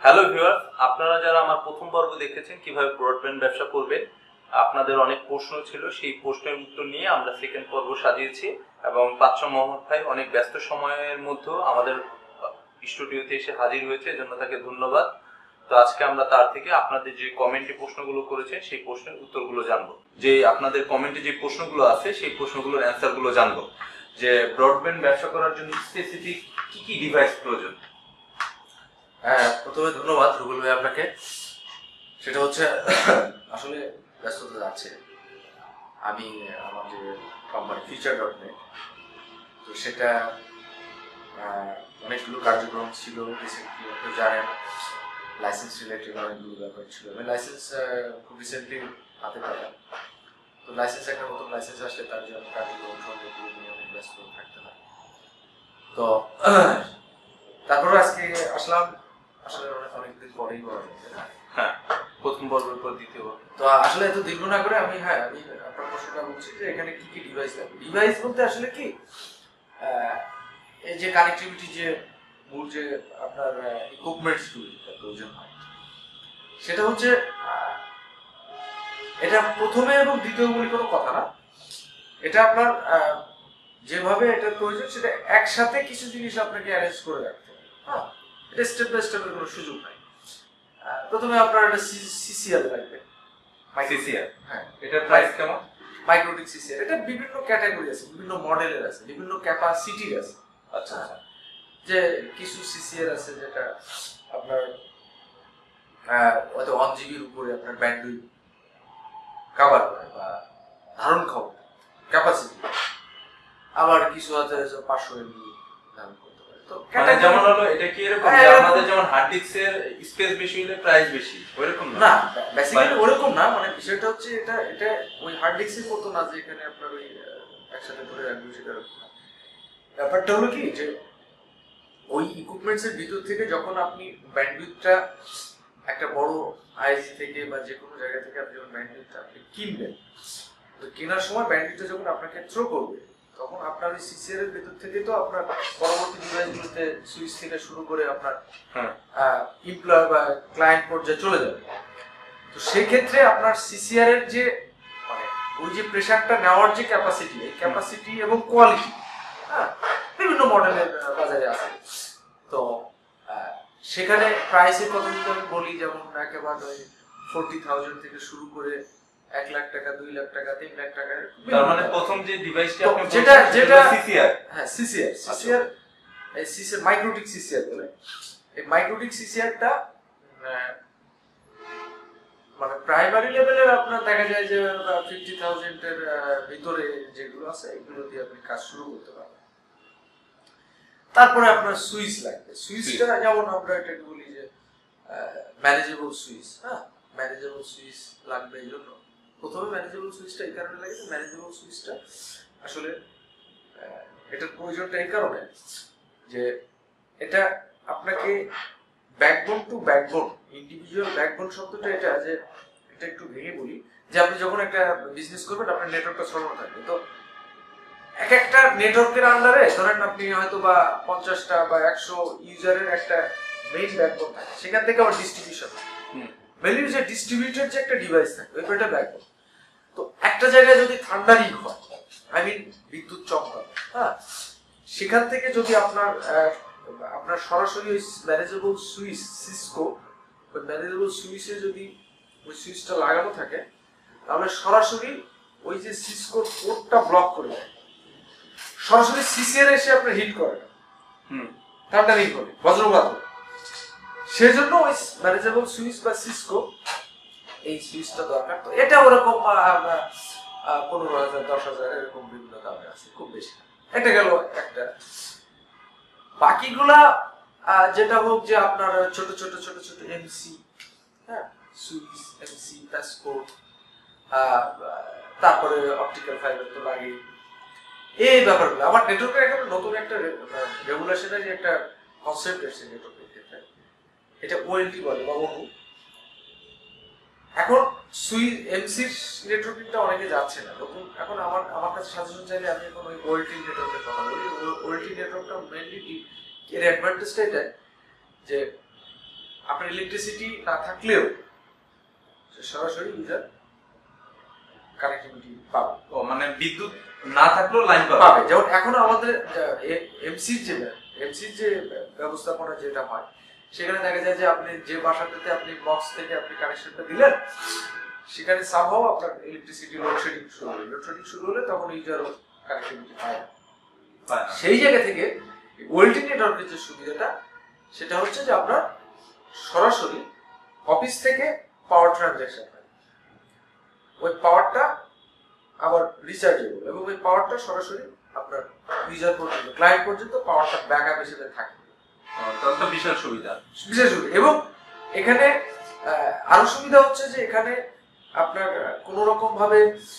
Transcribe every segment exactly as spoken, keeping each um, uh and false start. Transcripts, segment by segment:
Hello viewers, আপনারা যারা আমার প্রথম পর্ব দেখেছেন কিভাবে ব্রডব্যান্ড ব্যবসা করবেন, আপনাদের অনেক প্রশ্ন ছিল। সেই প্রশ্নের উত্তর নিয়ে আমরা সেকেন্ড পর্ব সাজিয়েছি এবং পাত্র মোহাম্মদ ভাই অনেক ব্যস্ত সময়ের মধ্যেও আমাদের স্টুডিওতে এসে হাজির হয়েছে, এজন্য তাকে ধন্যবাদ। তো আজকে আমরা তার থেকে আপনাদের যে কমেন্টে প্রশ্নগুলো করেছেন সেই প্রশ্নের উত্তরগুলো জানবো। যে আপনাদের কমেন্টে যে প্রশ্নগুলো আছে সেই প্রশ্নগুলোর অ্যান্সারগুলো জানবো। যে ব্রডব্যান্ড ব্যবসা করার জন্য স্পেসিফিক কি কি ডিভাইস প্রয়োজন। হ্যাঁ, প্রথমে ধন্যবাদ রুবেল ভাই আপনাকে। সেটা হচ্ছে আসলে ব্যস্ততা যাচ্ছে। আমি আমার যে কোম্পানি ফিউচার ডট নেট, তো সেটা অনেকগুলো কার্যক্রম ছিল। রিসেন্টলি আপনি জানেন লাইসেন্স রিলেটেড অনেকগুলো ব্যাপার ছিল। আমি লাইসেন্স খুব রিসেন্টলি হাতে পেলাম। তো লাইসেন্স একটা নতুন লাইসেন্স আসলে তার জন্য কার্যক্রম সঙ্গে নিয়ে অনেক ব্যস্ত থাকতে হয়। তো তারপরে আজকে আসলাম, আসলে অনেকদিন পরেই বলা যায়। হ্যাঁ, প্রথম পর্বের পর দ্বিতীয় পর্ব। তো আসলে এত দীর্ঘ না করে আমি হ্যাঁ আমি আপনার প্রশ্নটা বলছি যে এখানে কি কি ডিভাইস লাগবে। ডিভাইস বলতে আসলে কি এই যে কানেক্টিভিটি, যে মূল যে আপনার ইকুইপমেন্টস গুলো প্রয়োজন হয়, সেটা হচ্ছে এটা প্রথমে এবং দ্বিতীয় বলে কোনো কথা না। এটা আপনার যেভাবে এটা প্রয়োজন সেটা একসাথে কিছু জিনিস আপনাকে অ্যারেঞ্জ করে রাখতে হবে। হ্যাঁ, এটা স্টেপ বাই স্টেপের কোনো সুযোগ নাই। প্রথমে আপনার একটা সিসিএল লাগবে। সিসিএল, হ্যাঁ, এটার প্রাইস কেমন? মাইক্রোটিক সিসিএল, এটা বিভিন্ন ক্যাটাগরি আছে, বিভিন্ন মডেলের আছে, বিভিন্ন ক্যাপাসিটির আছে। আচ্ছা আচ্ছা। যে কিছু সিসিএল আছে যেটা আপনার হয়তো ওয়ান জিবির উপরে আপনার ব্যান্ডউইথ কভার করে বা ধারণ ক্ষমতা ক্যাপাসিটি, আবার কিছু আছে পাঁচশো এমবি ধারণ করতে পারে। তো মানে যেমন হলো এটা কি এরকম যে আমাদের যেমন হার্ড ডিস্কের স্পেস বেশি হলে প্রাইস বেশি, ওইরকম না? না, বেসিক্যালি ওরকম না। মানে বিষয়টা হচ্ছে এটা এটা ওই হার্ড ডিস্কের মতো না যে এখানে আপনার ওই একসাথে ধরে রাখবে সেটা। ব্যাপারটা হলো কি যে ওই ইকুইপমেন্টস এর ভিতর থেকে যখন আপনি ব্যান্ডউইথটা একটা বড় আইসি থেকে বা যে কোনো জায়গা থেকে আপনি যখন ব্যান্ডউইথটা আপনি কিনবেন, তো কেনার সময় ব্যান্ডউইথটা যখন আপনাকে থ্রো করবে, তখন আপনার ওই সিসিএল এর ভিতর থেকে তো আপনার পরবর্তী ডিভাইসগুলোতে সুইচ থেকে শুরু করে আপনার এমপ্লয় বা ক্লায়েন্ট পর্যায়ে চলে যাবে। তো সেই ক্ষেত্রে আপনার সিসিআর এর যে মানে ওই যে প্রেসারটা নেওয়ার যে ক্যাপাসিটি, এই ক্যাপাসিটি এবং কোয়ালিটি হ্যাঁ বিভিন্ন মডেলের বাজারে আছে। তো সেখানে প্রাইসের কথা যদি আমি বলি, যেমন একেবারে ওই ফোরটি থাউজেন্ড থেকে শুরু করে এক লাখ টাকা, দুই লাখ টাকা, তিন লাখ টাকা। তার মানে প্রথম যে ডিভাইসটা আপনি যেটা যেটা সিসিআর, হ্যাঁ সিসিআর সিসিআর এই সিসিআর মাইক্রোটিক সিসিআর বলে। এই মাইক্রোটিক সিসিআরটা মানে প্রাইমারি লেভেলের আপনার দেখা যায় যে ফিফটি থাউজেন্ডের ভিতরে যেগুলো আছে এগুলো দিয়ে আপনি কাজ শুরু করতে পারবেন। তারপরে আপনার সুইচ লাগবে। সুইচটা যেমন আমরা এটাকে বলি যে ম্যানেজেবল সুইচ। হ্যাঁ, ম্যানেজেবল সুইচ লাগবে। এই জন্য প্রথমে ম্যানেজেবল সুইচটা এই কারণে লাগে যে ম্যানেজেবল সুইচটা আসলে এটার প্রয়োজনটা এই কারণে যে এটা আপনাকে backbone to backbone, individual backbone শব্দটা এটা যে এটা একটু ভেঙে বলি যে আপনি যখন একটা বিজনেস করবেন আপনার নেটওয়ার্কটা ছড়ানো থাকবে। তো এক একটা নেটওয়ার্কের আন্ডারে ধরেন আপনি হয়তো বা পঞ্চাশটা বা একশো ইউজারের একটা মেইন ব্যাকবোন থাকে, সেখান থেকে আবার ডিস্ট্রিবিউশন মেনলি যে ডিস্ট্রিবিউটেড যে একটা ডিভাইস থাকে ওই একটা ব্যাকবোন। তো একটা জায়গায় যদি থান্ডারিং হয়, আই মিন বিদ্যুৎ চমকানো, হ্যাঁ, সেখান থেকে যদি আপনার আপনার সরাসরি ওই ম্যানেজেবল সুইচ সিসকো ওই ম্যানেজেবল সুইচে যদি ওই সুইচটা লাগানো থাকে, তাহলে সরাসরি ওই যে সিসকোর পোর্টটা ব্লক করে দেয়, সরাসরি সিসিআর এসে আপনার হিট করে না, হুম থান্ডারিং করে বজ্রপাত। সেজন্য ওই ম্যানেজেবল সুইচ বা সিসকো এই সুইচটা দরকার। তো এটা ওরকম পনেরো হাজার দশ হাজার এরকম বিভিন্ন দামে আছে, খুব বেশি। এটা গেল একটা। বাকিগুলা যেটা হোক যে আপনার ছোট ছোট ছোট ছোট এমসি, হ্যাঁ সুইচ, এমসি, প্যাসকোড, তারপরে অপটিক্যাল ফাইবার তো লাগে, এই ব্যাপারগুলো। আমার নেটওয়ার্কের একটা নতুন একটা রেগুলেশনের একটা কনসেপ্ট এসেছে নেটওয়ার্কের ক্ষেত্রে, এটা ওএলটি বলে বা অনু। এখন সুইচ এমসির নেটওয়ার্কিংটা অনেকে যাচ্ছে না নতুন। এখন আমার আমার কাছে সাজেশন চাইলে আমি এখন ওই ওএলটি নেটওয়ার্কের কথা বলি। ওএলটি নেটওয়ার্কটা মেইনলি এর অ্যাডভান্টেজটা এটা যে আপনার ইলেকট্রিসিটি না থাকলেও সরাসরি ইউজার কানেক্টিভিটি পাবে। ও মানে বিদ্যুৎ না থাকলেও লাইন পাবে। যেমন এখন আমাদের এমসির যে এমসির যে ব্যবস্থাপনা যেটা হয়, সেখানে দেখা যায় যে আপনি যে বাসাটাতে আপনি বক্স থেকে আপনি কানেকশনটা দিলেন, সেখানে সামহাও আপনার ইলেকট্রিসিটি লোডশেডিং শুরু হলো। লোডশেডিং শুরু হলে তখন ইউজারও কানেক্টিভিটি পায় না। সেই জায়গা থেকে ওয়েলটি নেটওয়ার্কের যে সুবিধাটা, সেটা হচ্ছে যে আপনার সরাসরি অফিস থেকে পাওয়ার ট্রানজাকশন হয়, ওই পাওয়ারটা আবার রিচার্জেবল এবং ওই পাওয়ারটা সরাসরি আপনার ইউজার পর্যন্ত, ক্লায়েন্ট পর্যন্ত পাওয়ারটা ব্যাকআপ হিসেবে থাকে। তাহলে তো বিশাল সুবিধা, বিশেষ সুবিধা। এবং এখানে আরো সুবিধা হচ্ছে যে এখানে আপনার কোন রকম ভাবে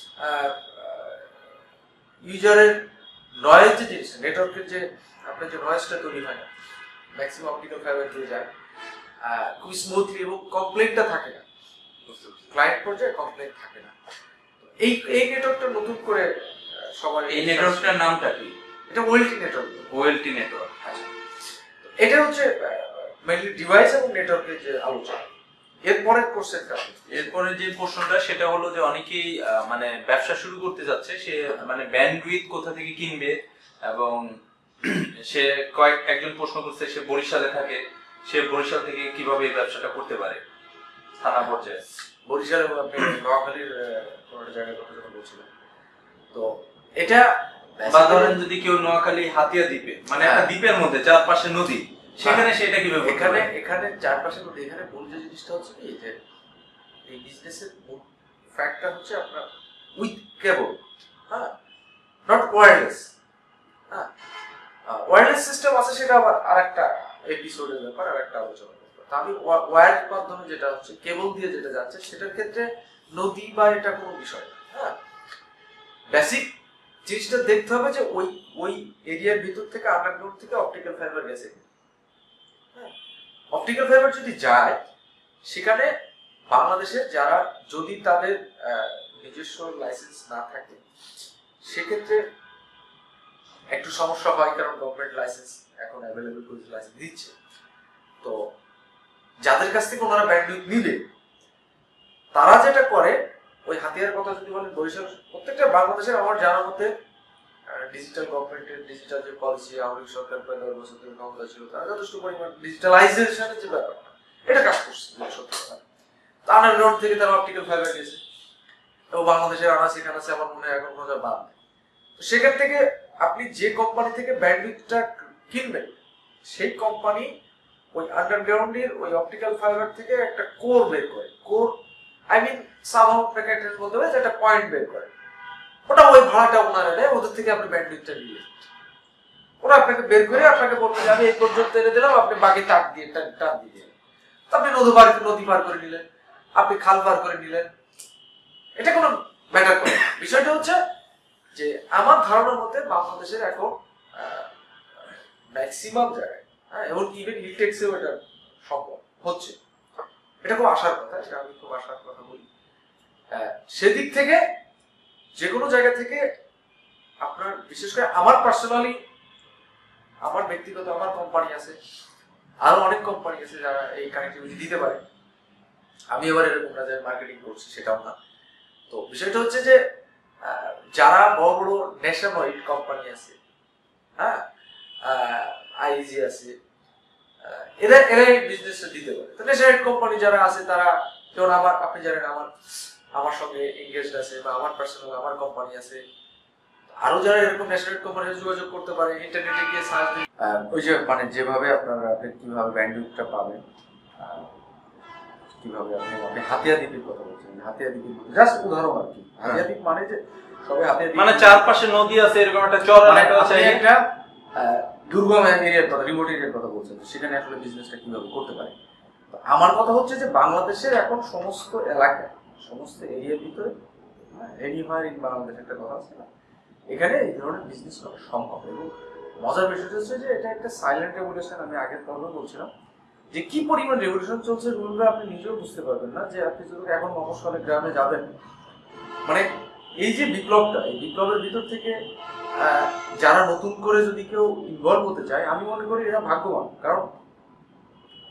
ইউজারের নয়েজ যে জিনিস, নেটওয়ার্কের যে আপনার যে নয়েজটা তৈরি হয় না, ম্যাক্সিমাম অপটিক্যাল ফাইবার দিয়ে যায় খুব স্মুথলি এবং কমপ্লেনটা থাকে না, ক্লায়েন্ট পর্যায়ে কমপ্লেন থাকে না। এই এই নেটওয়ার্কটা নতুন করে সবাই, এই নেটওয়ার্কটার নামটা কি? এটা ওয়েলটি নেটওয়ার্ক। ওয়েলটি নেটওয়ার্ক। আচ্ছা, এটা হচ্ছে মেইনলি ডিভাইস এবং নেটওয়ার্কের যে আলোচনা। এরপরের কোশ্চেনটা, এরপরে যে প্রশ্নটা সেটা হলো যে অনেকেই মানে ব্যবসা শুরু করতে যাচ্ছে, সে মানে ব্যান্ডউইথ কোথা থেকে কিনবে, এবং সে কয়েক একজন প্রশ্ন করছে সে বরিশালে থাকে, সে বরিশাল থেকে কিভাবে এই ব্যবসাটা করতে পারে থানা পর্যায়ে। বরিশাল এবং আপনি নোয়াখালীর কোনো জায়গায় কথা যখন বলছিলেন, তো এটা বা ধরেন যদি কেউ নোয়াখালী হাতিয়া দ্বীপে, মানে একটা দ্বীপের মধ্যে চারপাশে নদী, সেখানে সেটা কিভাবে? এখানে এখানে চারপাশে নদী, এখানে মূল যে জিনিসটা হচ্ছে কি, যে এই বিজনেসের মূল ফ্যাক্টটা হচ্ছে আপনার উইথ কেবল, হ্যাঁ, নট ওয়্যারলেস। হ্যাঁ, ওয়্যারলেস সিস্টেম আছে, সেটা আবার আরেকটা এপিসোডের ব্যাপার, আরেকটা আলোচনা করব। তা আমি ওয়্যার মাধ্যমে যেটা হচ্ছে কেবল দিয়ে যেটা যাচ্ছে, সেটার ক্ষেত্রে নদী বা এটা কোনো বিষয় না। হ্যাঁ, বেসিক জিনিসটা দেখতে হবে যে ওই ওই এরিয়ার ভিতর থেকে, আন্ডারগ্রাউন্ড থেকে অপটিক্যাল ফাইবার গেছে। হ্যাঁ, অপটিক্যাল ফাইবার যদি যায়, সেখানে বাংলাদেশের যারা, যদি তাদের নিজস্ব লাইসেন্স না থাকে, সেক্ষেত্রে একটু সমস্যা হয়, কারণ গভর্নমেন্ট লাইসেন্স এখন অ্যাভেলেবল করে লাইসেন্স দিচ্ছে। তো যাদের কাছ থেকে ওনারা ব্যান্ডউইথ নিবে, তারা যেটা করে, ওই হাতিয়ার কথা যদি বলেন, বরিশাল প্রত্যেকটা বাংলাদেশের আমার জানার মতে ডিজিটাল গভর্নমেন্টের ডিজিটাল যে পলিসি, আওয়ামী সরকার প্রায় দশ বছর ধরে ক্ষমতা ছিল, তারা যথেষ্ট পরিমাণ ডিজিটালাইজেশনের যে ব্যাপারটা, এটা কাজ করছে সত্যি কথা। আন্ডারগ্রাউন্ড থেকে তারা অপটিক্যাল ফাইবার গেছে, এবং বাংলাদেশের আনাচে কানাচে আমার মনে হয় এখন কোনো বাদ নেই। তো সেখান থেকে আপনি যে কোম্পানি থেকে ব্যান্ডউইথটা কিনবেন, সেই কোম্পানি ওই আন্ডারগ্রাউন্ডের ওই অপটিক্যাল ফাইবার থেকে একটা কোর বের করে, কোর আই মিন সামহাউ আপনাকে একটা বলতে হবে যে একটা পয়েন্ট বের করে, ওটা ওই ভাড়াটা ওনারা দেয়, ওদের থেকে আপনি ব্যান্ডউইথটা নিয়ে, ওরা আপনাকে বের করে আপনাকে বলতে যে আমি এই পর্যন্ত এনে দিলাম, আপনি বাকি তার দিয়ে টান দিয়ে দিলেন। তো আপনি নদী পার নদী পার করে নিলেন, আপনি খাল পার করে নিলেন, এটা কোনো ম্যাটার করে না। বিষয়টা হচ্ছে যে আমার ধারণার মতে বাংলাদেশের এখন ম্যাক্সিমাম জায়গায়, হ্যাঁ, এবং ইভেন হিলটেক্সেও এটা সম্ভব হচ্ছে, এটা খুব আশার কথা, এটা আমি খুব আশার কথা বলি। সেদিক থেকে যে কোনো জায়গা থেকে আপনার, বিশেষ করে আমার পার্সোনালি, আমার ব্যক্তিগত আমার কোম্পানি আছে, আরো অনেক কোম্পানি আছে যারা এই কানেক্টিভিটি দিতে পারে। আমি এবার এরকম না যে মার্কেটিং করছি, সেটাও না। তো বিষয়টা হচ্ছে যে যারা বড় বড় ন্যাশনাল কোম্পানি আছে, হ্যাঁ, আইজি আছে, এরা এরা এই বিজনেসটা দিতে পারে। তো ন্যাশনাল কোম্পানি যারা আছে, তারা যেমন আমার, আপনি জানেন আমার আমার সঙ্গে এনগেজড আছে, বা আমার পার্সোনাল আমার কোম্পানি আছে, আরো যারা এরকম ন্যাশনাল কোম্পানির যোগাযোগ করতে পারে, ইন্টারনেটে গিয়ে সার্চ দিয়ে ওই যে মানে যেভাবে আপনারা আপনি কিভাবে ব্যান্ডউইথটা পাবেন, কিভাবে আপনি আপনি হাতিয়া দ্বীপের কথা বলছেন, হাতিয়া দ্বীপের জাস্ট উদাহরণ আর কি। হাতিয়া দ্বীপ মানে যে সবাই হাতিয়া দ্বীপ মানে চারপাশে নদী আছে, এরকম একটা চর এলাকা আছে, একটা দুর্গম এরিয়ার কথা, রিমোট এরিয়ার কথা বলছেন, সেখানে আসলে বিজনেসটা কিভাবে করতে পারে। আমার কথা হচ্ছে যে বাংলাদেশের এখন সমস্ত এলাকায়, সমস্ত এরিয়ার ভিতরে, এনিহার ইন বাংলাদেশ একটা কথা আছে না, এখানে এই ধরনের বিজনেস করা সম্ভব। এবং মজার বিষয়টা হচ্ছে যে এটা একটা সাইলেন্ট রেভলিউশন। আমি আগের কথা বলছিলাম যে কি পরিমাণ রেভলিউশন চলছে, রুলগুলো আপনি নিজেও বুঝতে পারবেন না, যে আপনি যদি এখন মফস্বলে গ্রামে যাবেন, মানে এই যে বিপ্লবটা, এই বিপ্লবের ভিতর থেকে যারা নতুন করে যদি কেউ ইনভলভ হতে চায়, আমি মনে করি এরা ভাগ্যবান। কারণ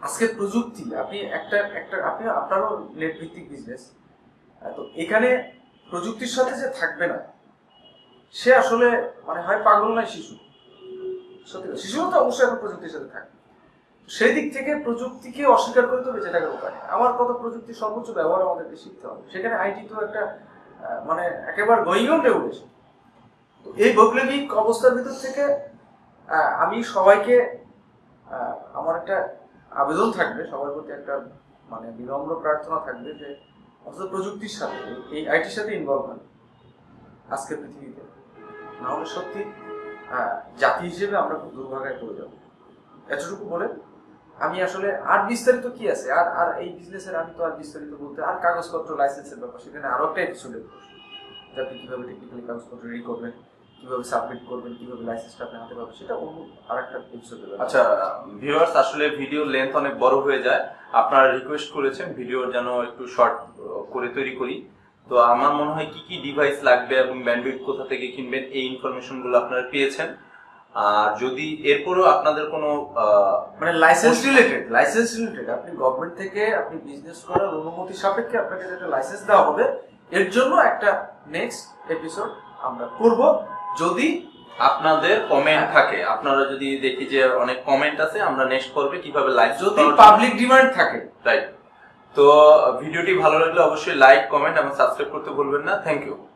আজকে প্রযুক্তি, আপনি একটা একটা আপনি আপনারও নেট ভিত্তিক বিজনেস, তো এখানে প্রযুক্তির সাথে যে থাকবে না সে আসলে মানে হয় পাগল নয় শিশু। সত্যি শিশুও তো অবশ্যই এখন প্রযুক্তির সাথে থাকে। সেই দিক থেকে প্রযুক্তিকে অস্বীকার করে তো বেঁচে থাকার উপায় নেই। আমার কথা প্রযুক্তির সর্বোচ্চ ব্যবহার আমাদেরকে শিখতে হবে। সেখানে আইটি তো একটা মানে একেবারে গোয়িং অন রেভলিউশন। তো এই বৈপ্লবিক অবস্থার ভিতর থেকে আমি সবাইকে আমার একটা আবেদন থাকবে, সবার প্রতি একটা মানে বিনম্র প্রার্থনা থাকবে যে অন্তত প্রযুক্তির সাথে এই আইটির সাথে ইনভলভ হয় আজকের পৃথিবীতে, না হলে সত্যি জাতি হিসেবে আমরা খুব দুর্ভাগায় পড়ে যাবো। এতটুকু বলে আমি আসলে আর বিস্তারিত কি আছে আর আর এই বিজনেসের আমি তো আর বিস্তারিত বলতে আর কাগজপত্র লাইসেন্সের ব্যাপার সেখানে আরো একটা এপিসোডে যে আপনি কিভাবে টেকনিক্যালি কাগজপত্র রেডি করবেন, কিভাবে সাবমিট করবেন, কিভাবে লাইসেন্সটা আপনি হাতে পাবেন, সেটা অন্য আরেকটা এপিসোডে। আচ্ছা ভিউয়ার্স, আসলে ভিডিও লেন্থ অনেক বড় হয়ে যায়, আপনারা রিকোয়েস্ট করেছেন ভিডিও যেন একটু শর্ট করে তৈরি করি। তো আমার মনে হয় কি কি ডিভাইস লাগবে এবং ব্যান্ডউইথ কোথা থেকে কিনবেন এই ইনফরমেশনগুলো আপনারা পেয়েছেন। আর যদি এরপরও আপনাদের কোনো মানে লাইসেন্স রিলেটেড লাইসেন্স রিলেটেড আপনি গভর্নমেন্ট থেকে আপনি বিজনেস করার অনুমতি সাপেক্ষে আপনাকে যেটা লাইসেন্স দেওয়া হবে এর জন্য একটা নেক্সট এপিসোড আমরা করব। যদি আপনাদের কমেন্ট থাকে, আপনারা যদি দেখি যে অনেক কমেন্ট আছে, আমরা নেক্সট করবে কিভাবে লাইভ, যদি পাবলিক ডিমান্ড থাকে, রাইট। তো ভিডিওটি ভালো লাগলে অবশ্যই লাইক, কমেন্ট এবং সাবস্ক্রাইব করতে ভুলবেন না। Thank you.